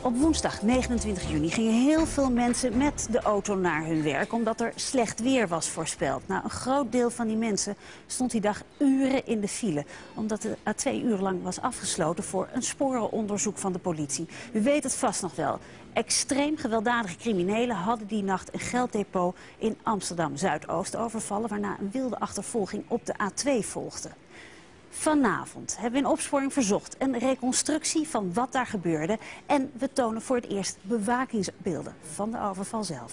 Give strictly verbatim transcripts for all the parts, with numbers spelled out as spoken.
Op woensdag negenentwintig juni gingen heel veel mensen met de auto naar hun werk, omdat er slecht weer was voorspeld. Nou, een groot deel van die mensen stond die dag uren in de file, omdat de A twee uur lang was afgesloten voor een sporenonderzoek van de politie. U weet het vast nog wel. Extreem gewelddadige criminelen hadden die nacht een gelddepot in Amsterdam-Zuidoost overvallen, waarna een wilde achtervolging op de A twee volgde. Vanavond hebben we in Opsporing Verzocht een reconstructie van wat daar gebeurde. En we tonen voor het eerst bewakingsbeelden van de overval zelf.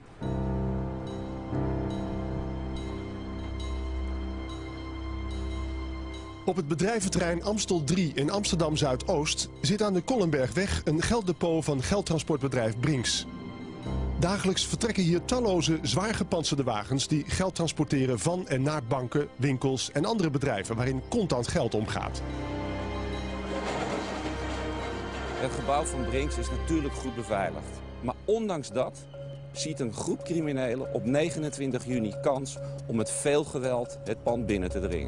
Op het bedrijventerrein Amstel drie in Amsterdam-Zuidoost zit aan de Kollenbergweg een gelddepot van geldtransportbedrijf Brinks. Dagelijks vertrekken hier talloze zwaar gepantserde wagens die geld transporteren van en naar banken, winkels en andere bedrijven waarin contant geld omgaat. Het gebouw van Brinks is natuurlijk goed beveiligd. Maar ondanks dat ziet een groep criminelen op negenentwintig juni kans om met veel geweld het pand binnen te dringen.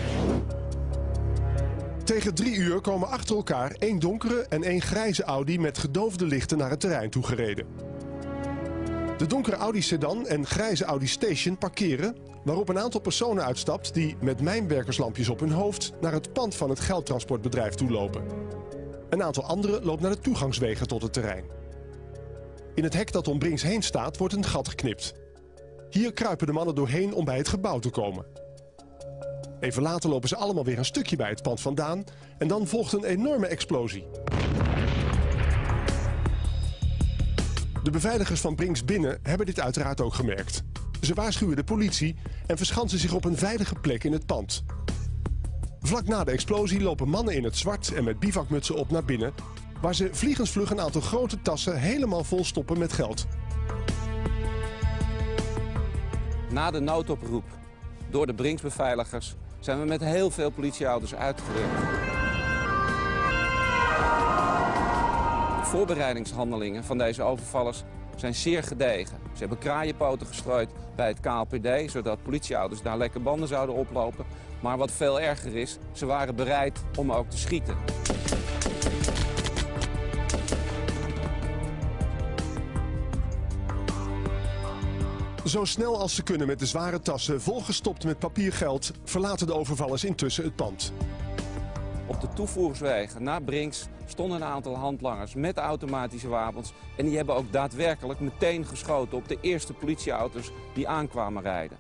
Tegen drie uur komen achter elkaar één donkere en één grijze Audi met gedoofde lichten naar het terrein toegereden. De donkere Audi Sedan en grijze Audi Station parkeren, waarop een aantal personen uitstapt die met mijnwerkerslampjes op hun hoofd naar het pand van het geldtransportbedrijf toelopen. Een aantal anderen loopt naar de toegangswegen tot het terrein. In het hek dat om Brinks heen staat wordt een gat geknipt. Hier kruipen de mannen doorheen om bij het gebouw te komen. Even later lopen ze allemaal weer een stukje bij het pand vandaan en dan volgt een enorme explosie. De beveiligers van Brinks Binnen hebben dit uiteraard ook gemerkt. Ze waarschuwen de politie en verschansen zich op een veilige plek in het pand. Vlak na de explosie lopen mannen in het zwart en met bivakmutsen op naar binnen, waar ze vliegensvlug een aantal grote tassen helemaal vol stoppen met geld. Na de noodoproep door de Brinks-beveiligers zijn we met heel veel politieauto's uitgerukt. De voorbereidingshandelingen van deze overvallers zijn zeer gedegen. Ze hebben kraaienpoten gestrooid bij het K L P D, zodat politieauto's daar lekker banden zouden oplopen. Maar wat veel erger is, ze waren bereid om ook te schieten. Zo snel als ze kunnen met de zware tassen volgestopt met papiergeld verlaten de overvallers intussen het pand. Op de toevoerswegen naar Brinks stonden een aantal handlangers met automatische wapens. En die hebben ook daadwerkelijk meteen geschoten op de eerste politieauto's die aankwamen rijden.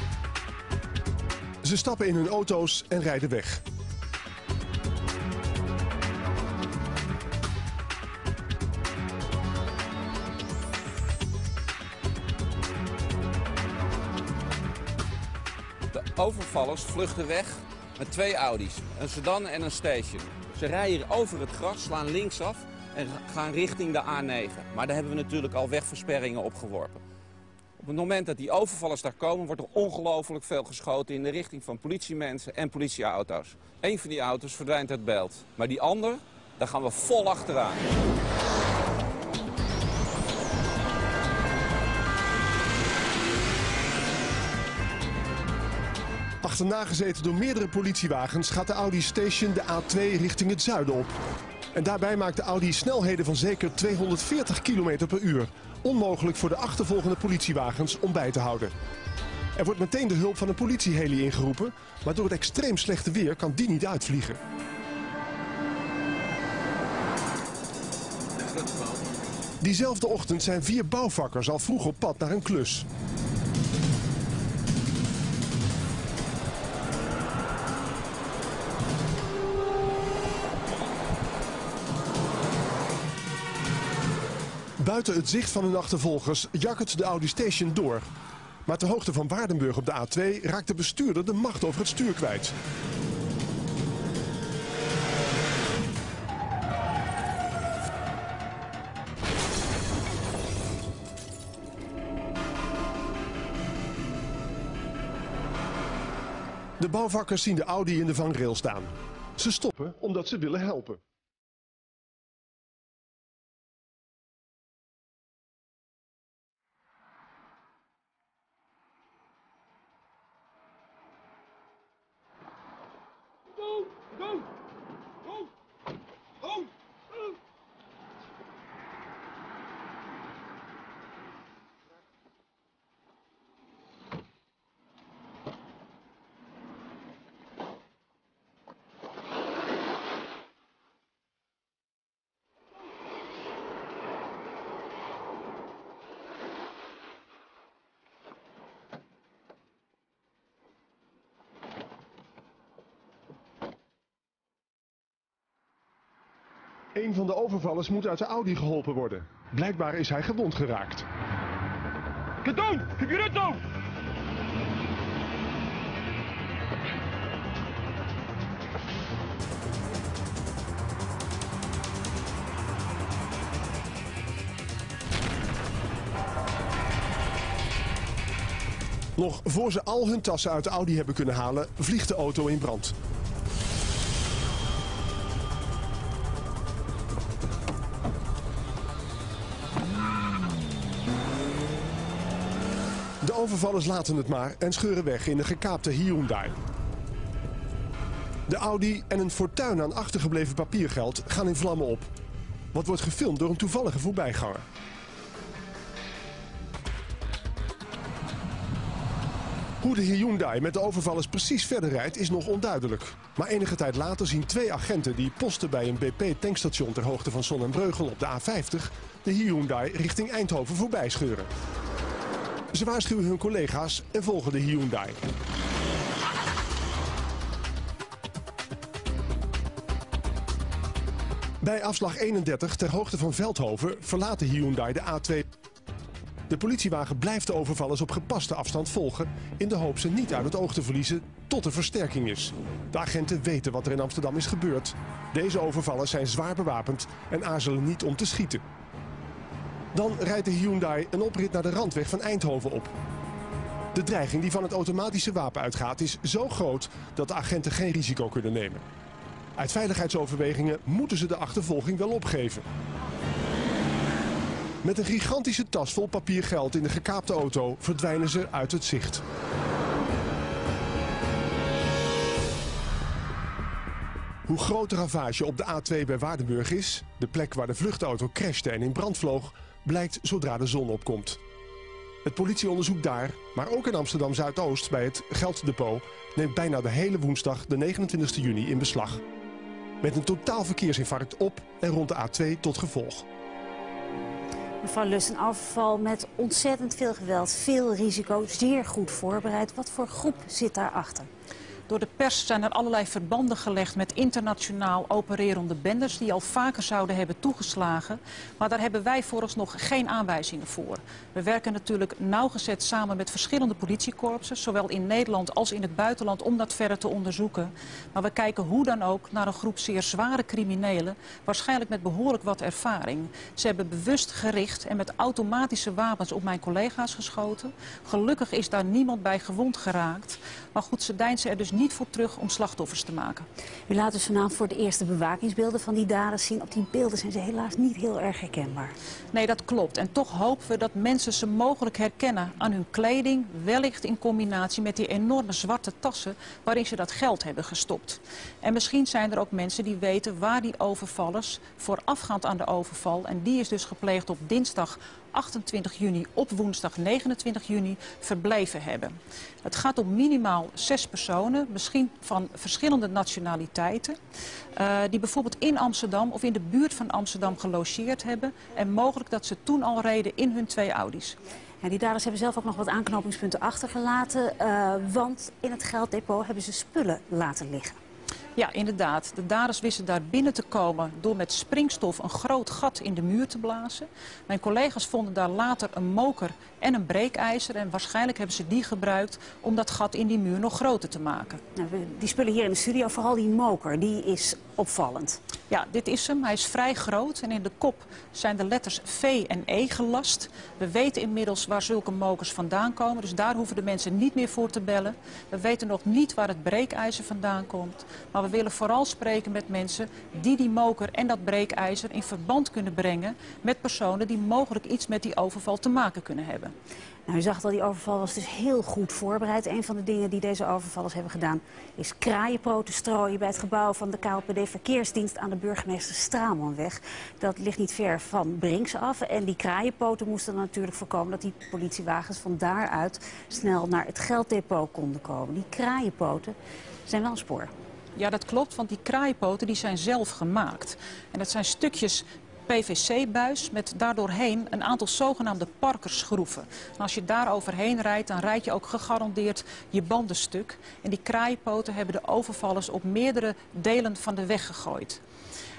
Ze stappen in hun auto's en rijden weg. De overvallers vluchten weg met twee Audi's, een sedan en een station. Ze rijden hier over het gras, slaan linksaf en gaan richting de A negen. Maar daar hebben we natuurlijk al wegversperringen opgeworpen. Op het moment dat die overvallers daar komen, wordt er ongelooflijk veel geschoten in de richting van politiemensen en politieauto's. Eén van die auto's verdwijnt uit beeld. Maar die ander, daar gaan we vol achteraan. Achterna gezeten door meerdere politiewagens gaat de Audi Station de A twee richting het zuiden op. En daarbij maakt de Audi snelheden van zeker tweehonderdveertig kilometer per uur. Onmogelijk voor de achtervolgende politiewagens om bij te houden. Er wordt meteen de hulp van een politieheli ingeroepen, maar door het extreem slechte weer kan die niet uitvliegen. Diezelfde ochtend zijn vier bouwvakkers al vroeg op pad naar een klus. Buiten het zicht van hun achtervolgers jakkert de Audi Station door. Maar ter hoogte van Waardenburg op de A twee raakt de bestuurder de macht over het stuur kwijt. De bouwvakkers zien de Audi in de vangrail staan. Ze stoppen omdat ze willen helpen. Go! Go! Go! Go! Een van de overvallers moet uit de Audi geholpen worden. Blijkbaar is hij gewond geraakt. Get down! Keep your head down! Nog voor ze al hun tassen uit de Audi hebben kunnen halen, vliegt de auto in brand. De overvallers laten het maar en scheuren weg in de gekaapte Hyundai. De Audi en een fortuin aan achtergebleven papiergeld gaan in vlammen op. Wat wordt gefilmd door een toevallige voorbijganger. Hoe de Hyundai met de overvallers precies verder rijdt is nog onduidelijk. Maar enige tijd later zien twee agenten die posten bij een B P-tankstation ter hoogte van Zon en Breugel op de A vijftig de Hyundai richting Eindhoven voorbij scheuren. Ze waarschuwen hun collega's en volgen de Hyundai. Bij afslag eenendertig ter hoogte van Veldhoven verlaat de Hyundai de A twee. De politiewagen blijft de overvallers op gepaste afstand volgen in de hoop ze niet uit het oog te verliezen tot er versterking is. De agenten weten wat er in Amsterdam is gebeurd. Deze overvallers zijn zwaar bewapend en aarzelen niet om te schieten. Dan rijdt de Hyundai een oprit naar de randweg van Eindhoven op. De dreiging die van het automatische wapen uitgaat is zo groot dat de agenten geen risico kunnen nemen. Uit veiligheidsoverwegingen moeten ze de achtervolging wel opgeven. Met een gigantische tas vol papiergeld in de gekaapte auto verdwijnen ze uit het zicht. Hoe groot de ravage op de A twee bij Waardenburg is, de plek waar de vluchtauto crashte en in brand vloog, blijkt zodra de zon opkomt. Het politieonderzoek daar, maar ook in Amsterdam Zuidoost bij het Gelddepot, neemt bijna de hele woensdag de negenentwintigste juni in beslag. Met een totaal verkeersinfarct op en rond de A twee tot gevolg. Mevrouw Lust, een overval met ontzettend veel geweld, veel risico, zeer goed voorbereid. Wat voor groep zit daarachter? Door de pers zijn er allerlei verbanden gelegd met internationaal opererende bendes die al vaker zouden hebben toegeslagen. Maar daar hebben wij vooralsnog geen aanwijzingen voor. We werken natuurlijk nauwgezet samen met verschillende politiekorpsen, zowel in Nederland als in het buitenland, om dat verder te onderzoeken. Maar we kijken hoe dan ook naar een groep zeer zware criminelen, waarschijnlijk met behoorlijk wat ervaring. Ze hebben bewust gericht en met automatische wapens op mijn collega's geschoten. Gelukkig is daar niemand bij gewond geraakt. Maar goed, ze deinzen er dus niet voor terug om slachtoffers te maken. U laat dus vanavond voor de eerste bewakingsbeelden van die daders zien. Op die beelden zijn ze helaas niet heel erg herkenbaar. Nee, dat klopt. En toch hopen we dat mensen ze mogelijk herkennen aan hun kleding, wellicht in combinatie met die enorme zwarte tassen waarin ze dat geld hebben gestopt. En misschien zijn er ook mensen die weten waar die overvallers voorafgaand aan de overval, en die is dus gepleegd op dinsdag achtentwintig juni op woensdag negenentwintig juni, verbleven hebben. Het gaat om minimaal zes personen, misschien van verschillende nationaliteiten, uh, die bijvoorbeeld in Amsterdam of in de buurt van Amsterdam gelogeerd hebben en mogelijk dat ze toen al reden in hun twee Audi's. Ja, die daders hebben zelf ook nog wat aanknopingspunten achtergelaten, uh, want in het gelddepot hebben ze spullen laten liggen. Ja, inderdaad. De daders wisten daar binnen te komen door met springstof een groot gat in de muur te blazen. Mijn collega's vonden daar later een moker en een breekijzer. En waarschijnlijk hebben ze die gebruikt om dat gat in die muur nog groter te maken. Nou, die spullen hier in de studio, vooral die moker, die is opvallend. Ja, dit is hem. Hij is vrij groot en in de kop zijn de letters V en E gelast. We weten inmiddels waar zulke mokers vandaan komen, dus daar hoeven de mensen niet meer voor te bellen. We weten nog niet waar het breekijzer vandaan komt, maar we willen vooral spreken met mensen die die moker en dat breekijzer in verband kunnen brengen met personen die mogelijk iets met die overval te maken kunnen hebben. Nou, u zag al, die overval was dus heel goed voorbereid. Een van de dingen die deze overvallers hebben gedaan is kraaienpoten strooien bij het gebouw van de K L P D Verkeersdienst aan de burgemeester Stramanweg. Dat ligt niet ver van Brinks af. En die kraaienpoten moesten natuurlijk voorkomen dat die politiewagens van daaruit snel naar het gelddepot konden komen. Die kraaienpoten zijn wel een spoor. Ja, dat klopt, want die kraaienpoten die zijn zelf gemaakt. En dat zijn stukjes P V C-buis met daardoorheen een aantal zogenaamde parkerschroeven. En als je daar overheen rijdt, dan rijd je ook gegarandeerd je banden stuk. En die kraaienpoten hebben de overvallers op meerdere delen van de weg gegooid.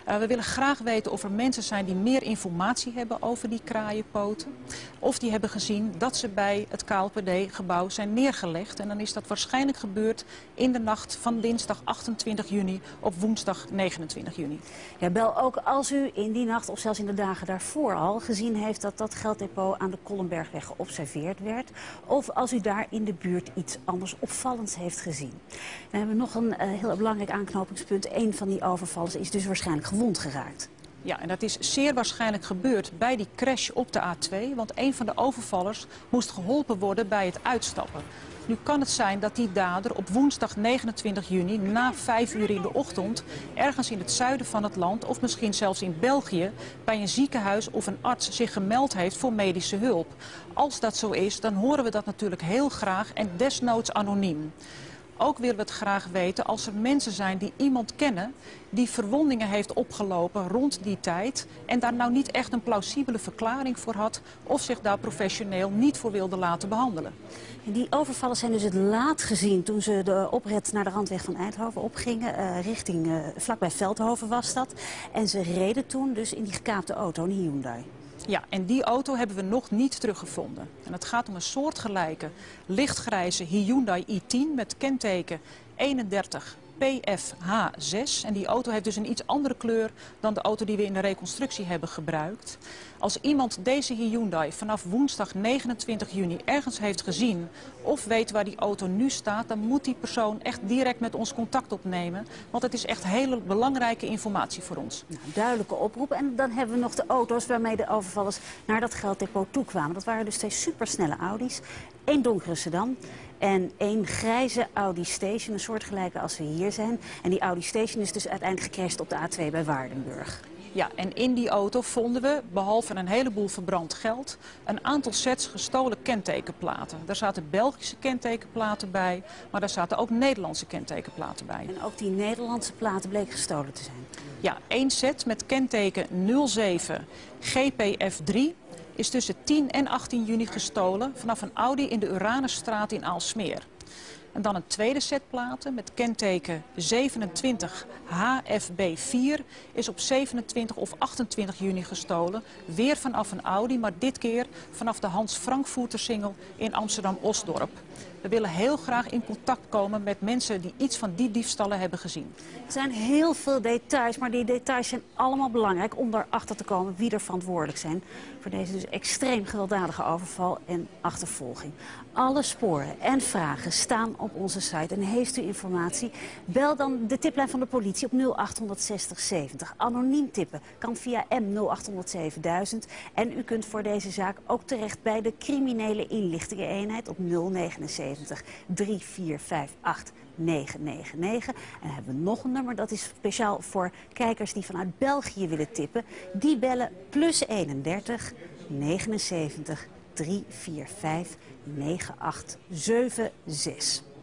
Uh, we willen graag weten of er mensen zijn die meer informatie hebben over die kraaienpoten. Of die hebben gezien dat ze bij het K L P D-gebouw zijn neergelegd. En dan is dat waarschijnlijk gebeurd in de nacht van dinsdag achtentwintig juni op woensdag negenentwintig juni. Ja, bel ook als u in die nacht of zelfs in de dagen daarvoor al gezien heeft dat dat gelddepot aan de Kollenbergweg geobserveerd werd. Of als u daar in de buurt iets anders opvallends heeft gezien. We hebben nog een uh, heel belangrijk aanknopingspunt. Een van die overvallers is dus waarschijnlijk gewond geraakt. Ja, en dat is zeer waarschijnlijk gebeurd bij die crash op de A twee. Want een van de overvallers moest geholpen worden bij het uitstappen. Nu kan het zijn dat die dader op woensdag negenentwintig juni na vijf uur in de ochtend ergens in het zuiden van het land of misschien zelfs in België bij een ziekenhuis of een arts zich gemeld heeft voor medische hulp. Als dat zo is, dan horen we dat natuurlijk heel graag en desnoods anoniem. Ook willen we het graag weten als er mensen zijn die iemand kennen die verwondingen heeft opgelopen rond die tijd en daar nou niet echt een plausibele verklaring voor had of zich daar professioneel niet voor wilde laten behandelen. En die overvallers zijn dus het laat gezien toen ze de oprit naar de randweg van Eindhoven opgingen. Uh, richting, uh, vlakbij Veldhoven was dat. En ze reden toen dus in die gekaapte auto, een Hyundai. Ja, en die auto hebben we nog niet teruggevonden. En het gaat om een soortgelijke lichtgrijze Hyundai i tien met kenteken eenendertig P F H zes. En die auto heeft dus een iets andere kleur dan de auto die we in de reconstructie hebben gebruikt. Als iemand deze Hyundai vanaf woensdag negenentwintig juni ergens heeft gezien of weet waar die auto nu staat, dan moet die persoon echt direct met ons contact opnemen. Want het is echt hele belangrijke informatie voor ons. Nou, duidelijke oproep. En dan hebben we nog de auto's waarmee de overvallers naar dat gelddepot toe kwamen. Dat waren dus twee supersnelle Audi's. Eén donkere sedan en één grijze Audi Station, een soortgelijke als we hier zijn. En die Audi Station is dus uiteindelijk gecrashed op de A twee bij Waardenburg. Ja, en in die auto vonden we, behalve een heleboel verbrand geld, een aantal sets gestolen kentekenplaten. Daar zaten Belgische kentekenplaten bij, maar daar zaten ook Nederlandse kentekenplaten bij. En ook die Nederlandse platen bleken gestolen te zijn. Ja, één set met kenteken nul zeven G P F drie is tussen tien en achttien juni gestolen vanaf een Audi in de Uranusstraat in Aalsmeer. En dan een tweede set platen met kenteken zevenentwintig H F B vier is op zevenentwintig of achtentwintig juni gestolen. Weer vanaf een Audi, maar dit keer vanaf de Hans Frankfurtersingel in Amsterdam-Osdorp. We willen heel graag in contact komen met mensen die iets van die diefstallen hebben gezien. Er zijn heel veel details, maar die details zijn allemaal belangrijk om erachter te komen wie er verantwoordelijk zijn voor deze dus extreem gewelddadige overval en achtervolging. Alle sporen en vragen staan op onze site en heeft u informatie, bel dan de tiplijn van de politie op nul acht zestig zeventig. Anoniem tippen kan via M nul acht nul zeven duizend en u kunt voor deze zaak ook terecht bij de criminele inlichtingeneenheid op nul negenenzeventig drie vier vijf acht negen negen negen. En dan hebben we nog een nummer, dat is speciaal voor kijkers die vanuit België willen tippen. Die bellen plus eenendertig negenenzeventig drie vier vijf negen acht zeven zes.